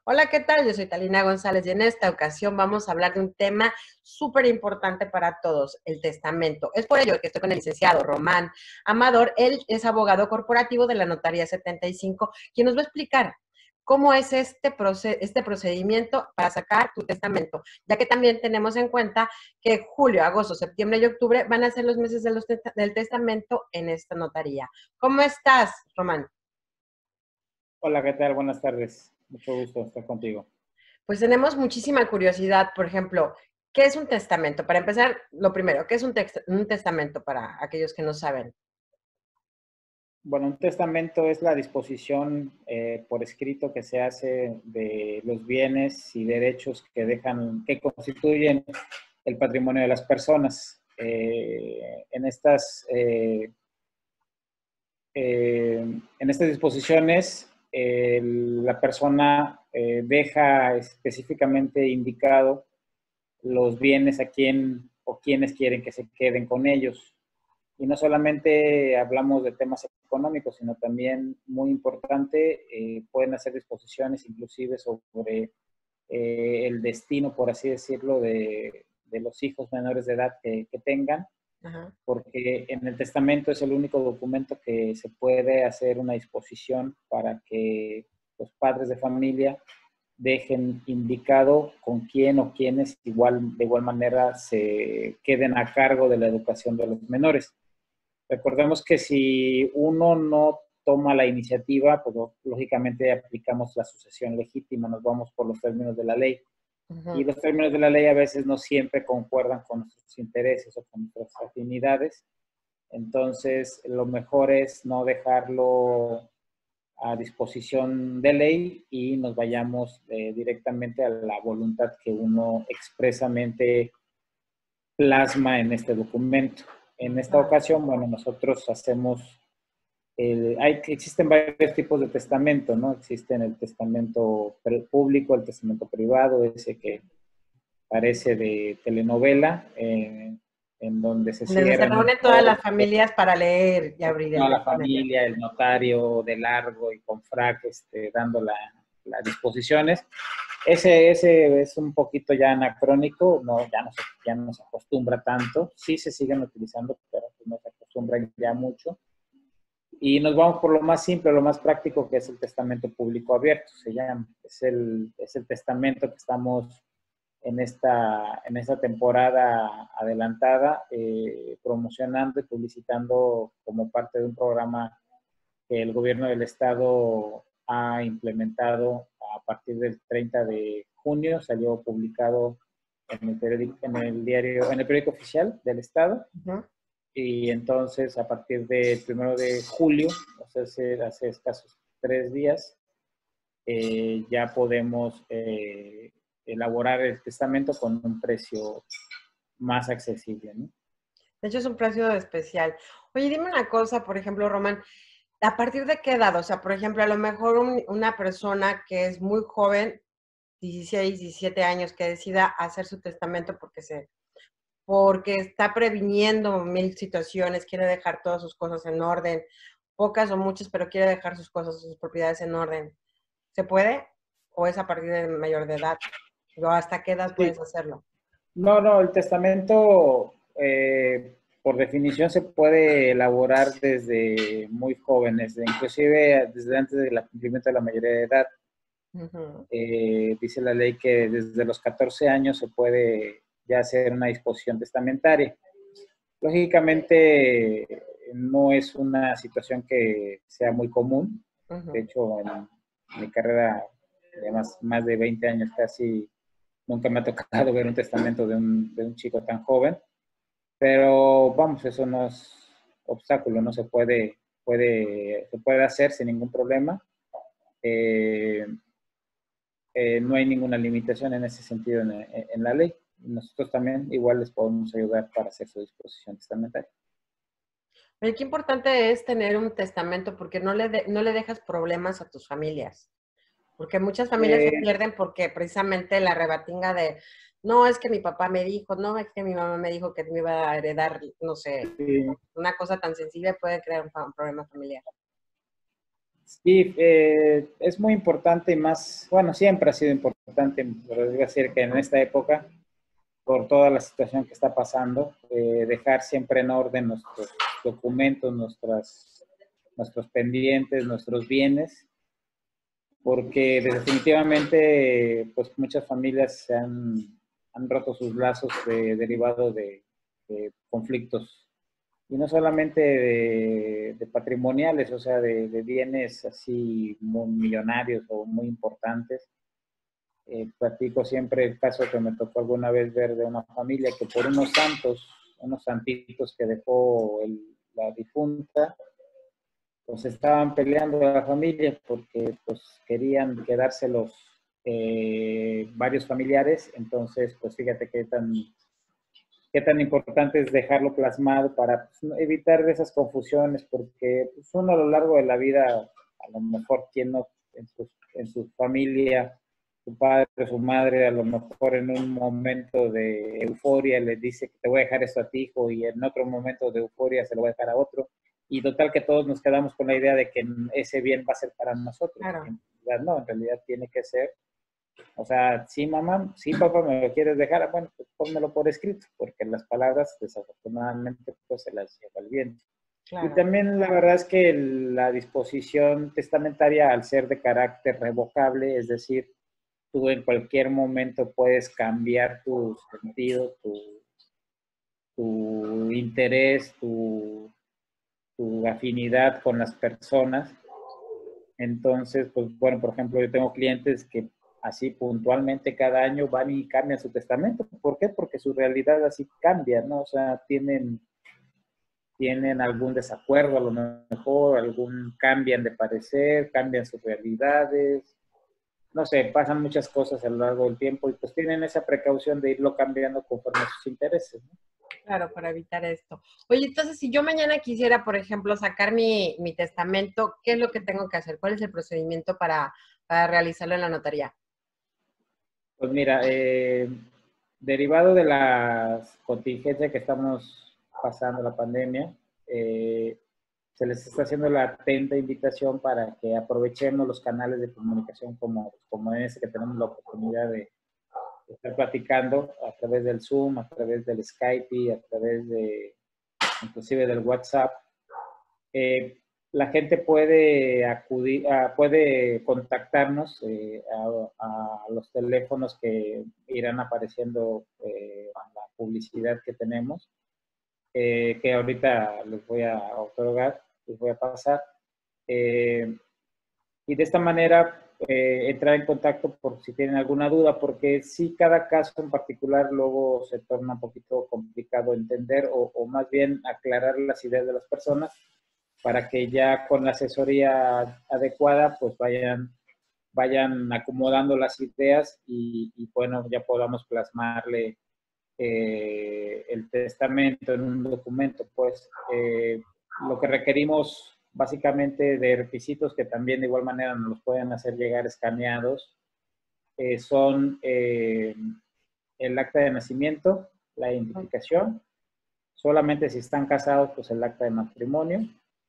Hola, ¿qué tal? Yo soy Talina González y en esta ocasión vamos a hablar de un tema súper importante para todos, el testamento. Es por ello que estoy con el licenciado Román Amador. Él es abogado corporativo de la Notaría 75, quien nos va a explicar cómo es este procedimiento para sacar tu testamento, ya que también tenemos en cuenta que julio, agosto, septiembre y octubre van a ser los meses del testamento en esta notaría. ¿Cómo estás, Román? Hola, ¿qué tal? Buenas tardes. Mucho gusto estar contigo. Pues tenemos muchísima curiosidad, por ejemplo, ¿qué es un testamento? Para empezar, lo primero, ¿qué es un testamento para aquellos que no saben? Bueno, un testamento es la disposición por escrito que se hace de los bienes y derechos que constituyen el patrimonio de las personas. En estas disposiciones, la persona deja específicamente indicado los bienes a quién o quienes quieren que se queden con ellos. Y no solamente hablamos de temas económicos, sino también, muy importante, pueden hacer disposiciones inclusive sobre el destino, por así decirlo, de los hijos menores de edad que tengan, Ajá. porque en el testamento es el único documento que se puede hacer una disposición para que los padres de familia dejen indicado con quién o quiénes de igual manera se queden a cargo de la educación de los menores. Recordemos que si uno no toma la iniciativa, pues lógicamente aplicamos la sucesión legítima, nos vamos por los términos de la ley. Y Ujú. los términos de la ley a veces no siempre concuerdan con nuestros intereses o con nuestras afinidades. Entonces, lo mejor es no dejarlo a disposición de ley y nos vayamos directamente a la voluntad que uno expresamente plasma en este documento. En esta Ah, ocasión, bueno, nosotros existen varios tipos de testamento, ¿no? Existen el testamento público, el testamento privado, ese que parece de telenovela, en donde se donde se cierran un reúnen todas las poco familias para leer y abrir el toda la testamento. familia, el notario de largo y con frac, dando las disposiciones. Ese es un poquito ya anacrónico, ya no se acostumbra tanto, sí se siguen utilizando, pero pues no se acostumbran ya mucho. Y nos vamos por lo más simple, lo más práctico, que es el testamento público abierto, se llama. Es el testamento que estamos en esta temporada adelantada, promocionando y publicitando como parte de un programa que el gobierno del estado ha implementado a partir del 30 de junio. Salió publicado en el periódico oficial del estado. Ujú. Y entonces, a partir del 1 de julio, o sea, hace escasos 3 días, ya podemos elaborar el testamento con un precio más accesible, ¿no? De hecho, es un precio especial. Oye, dime una cosa, por ejemplo, Román, ¿a partir de qué edad? O sea, por ejemplo, a lo mejor una persona que es muy joven, 16, 17 años, que decida hacer su testamento porque está previniendo mil situaciones, quiere dejar todas sus cosas en orden, pocas o muchas, pero quiere dejar sus cosas, sus propiedades en orden. ¿Se puede? ¿O es a partir de mayor de edad? ¿O hasta qué edad Sí. puedes hacerlo? No, el testamento, por definición, se puede elaborar desde muy jóvenes, inclusive desde antes del cumplimiento de la mayoría de edad. Ujú. Dice la ley que desde los 14 años se puede ya hacer una disposición testamentaria. Lógicamente, no es una situación que sea muy común. De Ujú. hecho, en mi carrera de más de 20 años casi, nunca me ha tocado ver un testamento de un chico tan joven. Pero vamos, eso no es obstáculo, no se puede hacer sin ningún problema. Eh, no hay ninguna limitación en ese sentido en la ley. Nosotros también igual les podemos ayudar para hacer su disposición testamentaria. Oye, qué importante es tener un testamento porque no le dejas problemas a tus familias. Porque muchas familias se Eh, pierden porque precisamente la rebatinga de, no, es que mi papá me dijo, no, es que mi mamá me dijo que me iba a heredar, no sé, sí, una cosa tan sencilla puede crear un problema familiar. Sí, es muy importante y más, bueno, siempre ha sido importante, pero voy a decir que en esta época, por toda la situación que está pasando, dejar siempre en orden nuestros documentos, nuestros pendientes, nuestros bienes, porque definitivamente pues muchas familias han roto sus lazos derivado de conflictos y no solamente de patrimoniales, o sea, de bienes así muy millonarios o muy importantes. Platico siempre el caso que me tocó alguna vez ver de una familia que por unos santitos que dejó la difunta, pues estaban peleando a la familia porque pues querían quedárselos varios familiares. Entonces, pues fíjate qué tan importante es dejarlo plasmado para pues, evitar esas confusiones, porque pues, uno a lo largo de la vida, a lo mejor quien no en su familia, su padre, su madre, a lo mejor en un momento de euforia le dice que te voy a dejar esto a ti, hijo, y en otro momento de euforia se lo voy a dejar a otro. Y total que todos nos quedamos con la idea de que ese bien va a ser para nosotros. Claro. En realidad no, en realidad tiene que ser, o sea, sí, mamá, sí, papá, me lo quieres dejar, bueno, pues pónmelo por escrito, porque las palabras, desafortunadamente, pues se las lleva el viento. Y Claro. también la verdad es que la disposición testamentaria, al ser de carácter revocable, es decir, tú en cualquier momento puedes cambiar tu sentido, tu interés, tu afinidad con las personas. Entonces, pues bueno, por ejemplo, yo tengo clientes que así puntualmente cada año van y cambian su testamento. ¿Por qué? Porque su realidad así cambia, ¿no? O sea, tienen algún desacuerdo a lo mejor, cambian de parecer, cambian sus realidades, no sé, pasan muchas cosas a lo largo del tiempo y pues tienen esa precaución de irlo cambiando conforme a sus intereses, ¿no? Claro, para evitar esto. Oye, entonces, si yo mañana quisiera, por ejemplo, sacar mi testamento, ¿qué es lo que tengo que hacer? ¿Cuál es el procedimiento para realizarlo en la notaría? Pues mira, derivado de la contingencia que estamos pasando, la pandemia, se les está haciendo la atenta invitación para que aprovechemos los canales de comunicación como ese que tenemos la oportunidad de estar platicando a través del Zoom, a través del Skype y a través inclusive del WhatsApp. Eh, la gente puede puede contactarnos a los teléfonos que irán apareciendo en la publicidad que tenemos, que ahorita les voy a otorgar, les voy a pasar. Eh, y de esta manera entrar en contacto por si tienen alguna duda, porque sí, cada caso en particular luego se torna un poquito complicado entender o más bien aclarar las ideas de las personas para que ya con la asesoría adecuada pues vayan acomodando las ideas y bueno, ya podamos plasmarle el testamento en un documento. Pues lo que requerimos básicamente de requisitos que también de igual manera nos los pueden hacer llegar escaneados son el acta de nacimiento, la identificación, solamente si están casados pues el acta de matrimonio,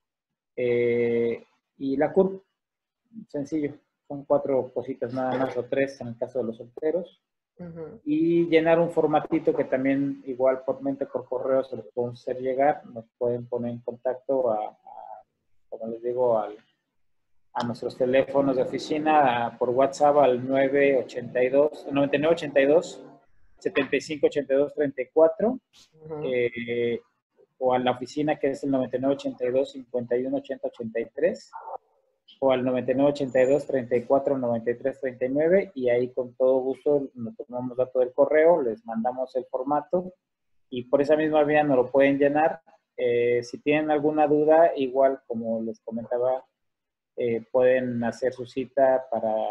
y la CURP, sencillo, son 4 cositas nada más o 3 en el caso de los solteros. Y llenar un formatito que también igual por correo se los podemos hacer llegar, nos pueden poner en contacto como les digo, a nuestros teléfonos de oficina, por WhatsApp al 982, 9982 75 82 34, o a la oficina que es el 9982 51 80 83, o al 9982 34 93 39, y ahí con todo gusto nos tomamos datos del correo, les mandamos el formato y por esa misma vía nos lo pueden llenar. Si tienen alguna duda, igual como les comentaba, pueden hacer su cita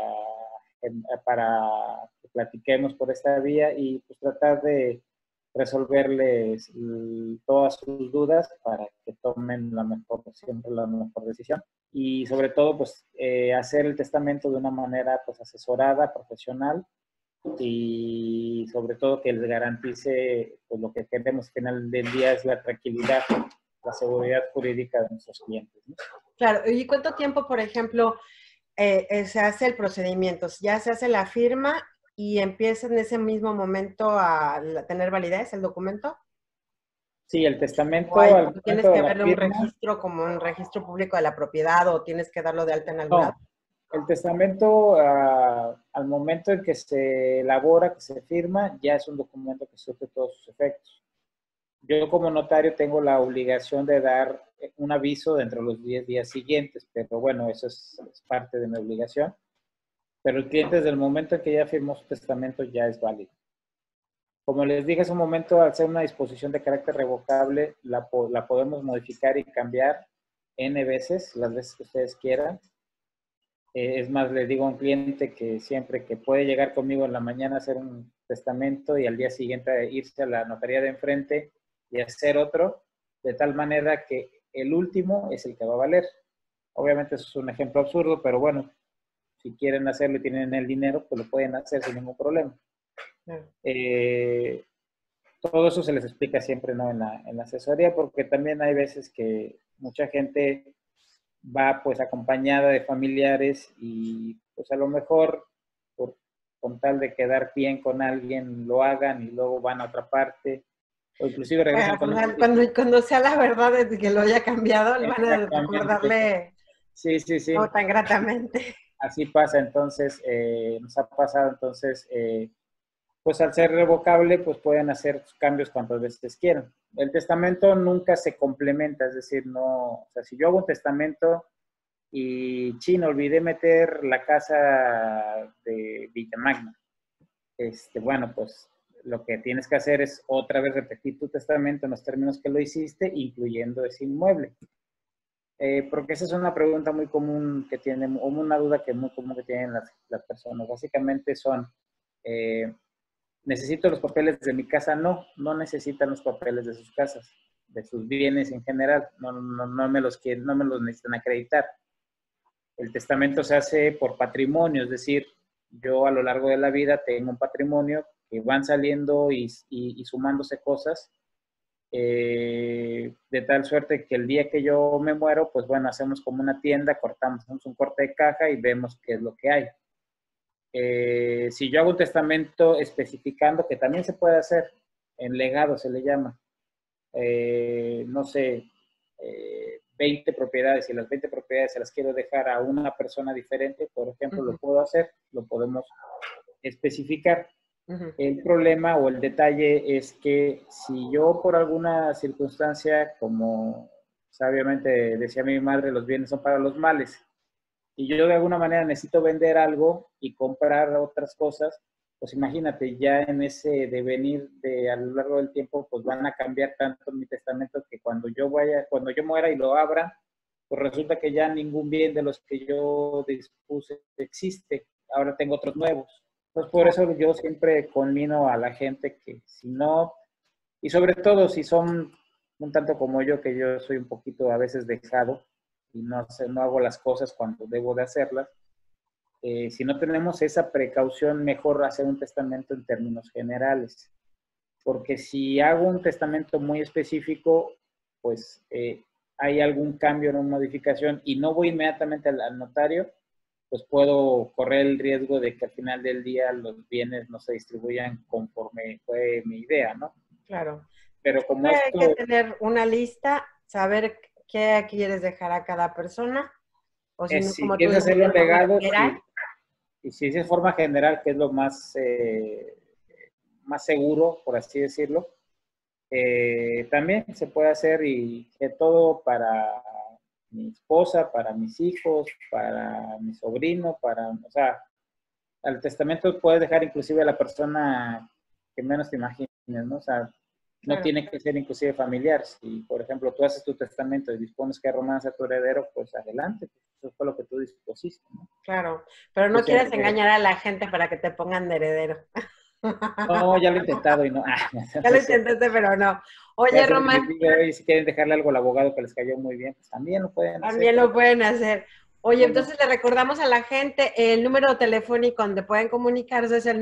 para que platiquemos por esta vía y pues tratar de resolverles todas sus dudas para que tomen siempre la mejor decisión. Y sobre todo, pues, hacer el testamento de una manera, pues, asesorada, profesional, y sobre todo que les garantice, pues, lo que queremos al final del día es la tranquilidad, la seguridad jurídica de nuestros clientes, ¿no? Claro, ¿y cuánto tiempo, por ejemplo, se hace el procedimiento? ¿Ya se hace la firma y empieza en ese mismo momento a tener validez el documento? Sí, el ¿O testamento hay, al tienes momento de que la verle un firma, registro como un registro público de la propiedad o tienes que darlo de alta en algún lado? no. El testamento, al momento en que se elabora, que se firma, ya es un documento que surte todos sus efectos. Yo como notario tengo la obligación de dar un aviso dentro de los 10 días siguientes, pero bueno, eso es parte de mi obligación. Pero el cliente desde el momento en que ya firmó su testamento ya es válido. Como les dije hace un momento, al ser una disposición de carácter revocable, la podemos modificar y cambiar N veces, las veces que ustedes quieran. Es más, le digo a un cliente que siempre que puede llegar conmigo en la mañana a hacer un testamento y al día siguiente irse a la notaría de enfrente y hacer otro, de tal manera que el último es el que va a valer. Obviamente eso es un ejemplo absurdo, pero bueno, si quieren hacerlo y tienen el dinero, pues lo pueden hacer sin ningún problema. Eh, Todo eso se les explica siempre, ¿no? En la asesoría, porque también hay veces que mucha gente va pues acompañada de familiares y pues a lo mejor con tal de quedar bien con alguien lo hagan y luego van a otra parte o inclusive regresan Bueno, con un... Sí, cuando sea la verdad de que lo haya cambiado, le van a exactamente. recordarle Sí, sí, no sí. tan gratamente. Así pasa, entonces, nos ha pasado, entonces, pues al ser revocable, pues pueden hacer cambios cuantas veces quieran. El testamento nunca se complementa, es decir, no, o sea, si yo hago un testamento y chino, olvidé meter la casa de Villamagna, bueno, pues lo que tienes que hacer es otra vez repetir tu testamento en los términos que lo hiciste, incluyendo ese inmueble. Porque esa es una pregunta muy común que tienen, o una duda que muy común que tienen las personas. Básicamente son, eh, ¿necesito los papeles de mi casa? No, no necesitan los papeles de sus casas, de sus bienes en general. No me los quieren, no me los necesitan acreditar. El testamento se hace por patrimonio, es decir, yo a lo largo de la vida tengo un patrimonio que van saliendo y sumándose cosas, de tal suerte que el día que yo me muero, pues bueno, hacemos como una tienda, hacemos un corte de caja y vemos qué es lo que hay. Si yo hago un testamento especificando, que también se puede hacer, en legado se le llama, no sé, 20 propiedades y las 20 propiedades se las quiero dejar a una persona diferente, por ejemplo, lo puedo hacer, lo podemos especificar. El problema o el detalle es que si yo por alguna circunstancia, como sabiamente decía mi madre, los bienes son para los males, y yo de alguna manera necesito vender algo y comprar otras cosas, pues imagínate, ya en ese devenir de a lo largo del tiempo, pues van a cambiar tanto mi testamento que cuando yo muera y lo abra, pues resulta que ya ningún bien de los que yo dispuse existe. Ahora tengo otros nuevos. Entonces, por eso yo siempre conmino a la gente que si no, y sobre todo si son un tanto como yo, que yo soy un poquito a veces dejado y no hago las cosas cuando debo de hacerlas, si no tenemos esa precaución, mejor hacer un testamento en términos generales. Porque si hago un testamento muy específico, pues hay algún cambio o una modificación y no voy inmediatamente al notario, pues puedo correr el riesgo de que al final del día los bienes no se distribuyan conforme fue mi idea, ¿no? Claro. Pero como Siempre hay que esto, tener una lista, saber qué quieres dejar a cada persona, o si no, si como tú quieres dices, hacerlo de en forma legado, general. y si es de forma general, que es lo más seguro, por así decirlo, también se puede hacer y que todo para mi esposa, para mis hijos, para mi sobrino, o sea, al testamento puedes dejar inclusive a la persona que menos te imagines, ¿no? O sea, no Claro, tiene que ser inclusive familiar. Si, por ejemplo, tú haces tu testamento y dispones que Román sea tu heredero, pues adelante, pues eso fue lo que tú dispusiste, ¿no? claro. Pero Yo no quieres siempre, engañar a la gente para que te pongan de heredero. no, ya lo he intentado y no, Ya no lo es cierto. intentaste, pero no. Ya Oye, sé, les Román, digo, oye, si quieren dejarle algo al abogado que les cayó muy bien, pues también lo pueden hacer. también lo pueden hacer. Oye, Bueno, entonces le recordamos a la gente el número telefónico donde pueden comunicarse es el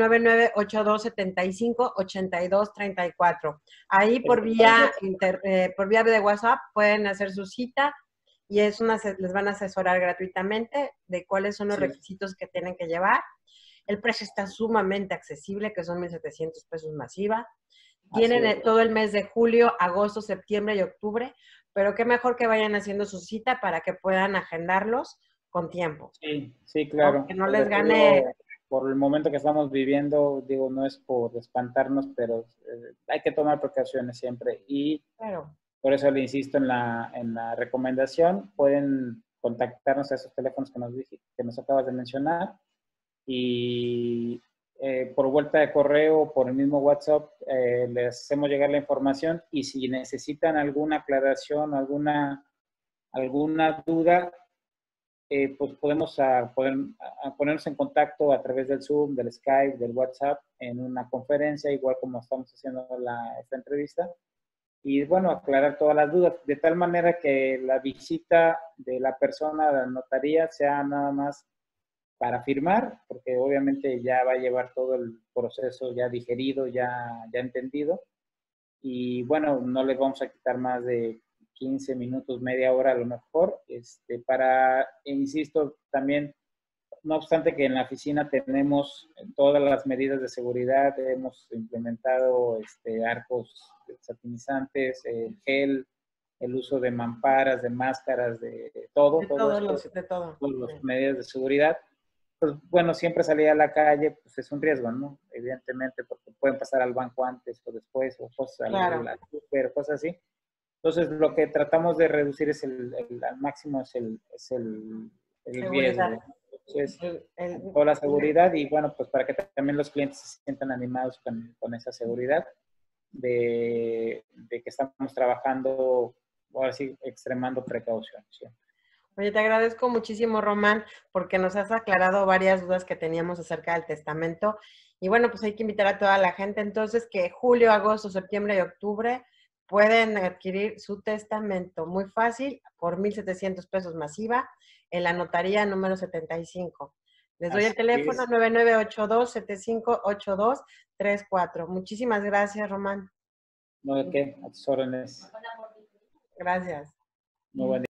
9982758234. Ahí este, por vía de WhatsApp pueden hacer su cita y les van a asesorar gratuitamente de cuáles son los requisitos que tienen que llevar. El precio está sumamente accesible, que son 1,700 pesos masiva. Tienen todo el mes de julio, agosto, septiembre y octubre, pero qué mejor que vayan haciendo su cita para que puedan agendarlos con tiempo. Sí, sí, claro. Que no les gane... Por el momento que estamos viviendo, digo, no es por espantarnos, pero hay que tomar precauciones siempre. Y por eso le insisto en la recomendación. Pueden contactarnos a esos teléfonos que nos acabas de mencionar. Y por vuelta de correo, por el mismo WhatsApp, les hacemos llegar la información. Y si necesitan alguna aclaración, alguna duda, pues podemos ponernos en contacto a través del Zoom, del Skype, del WhatsApp, en una conferencia, igual como estamos haciendo esta entrevista. Y bueno, aclarar todas las dudas, de tal manera que la visita de la persona a la notaría sea nada más para firmar, porque obviamente ya va a llevar todo el proceso ya digerido, ya entendido. Y bueno, no les vamos a quitar más de 15 minutos, media hora a lo mejor, insisto, también, no obstante que en la oficina tenemos todas las medidas de seguridad, hemos implementado arcos satinizantes, gel, el uso de mamparas, de máscaras, de todo. Todas las medidas de seguridad. Pues bueno, siempre salir a la calle, pues es un riesgo, ¿no? Evidentemente, porque pueden pasar al banco antes o después, o cosas al cosas así. Entonces, lo que tratamos de reducir es al máximo es el riesgo. Entonces, toda la seguridad y bueno, pues para que también los clientes se sientan animados con esa seguridad de que estamos trabajando, ahora sí, extremando precauciones. ¿Sí? Oye, te agradezco muchísimo, Román, porque nos has aclarado varias dudas que teníamos acerca del testamento. Y bueno, pues hay que invitar a toda la gente entonces que julio, agosto, septiembre y octubre pueden adquirir su testamento muy fácil por 1,700 pesos masiva en la notaría número 75. Les doy el teléfono 9982-758234. Muchísimas gracias, Román. No, ¿de qué? A tus órdenes. Gracias. Muy buen día.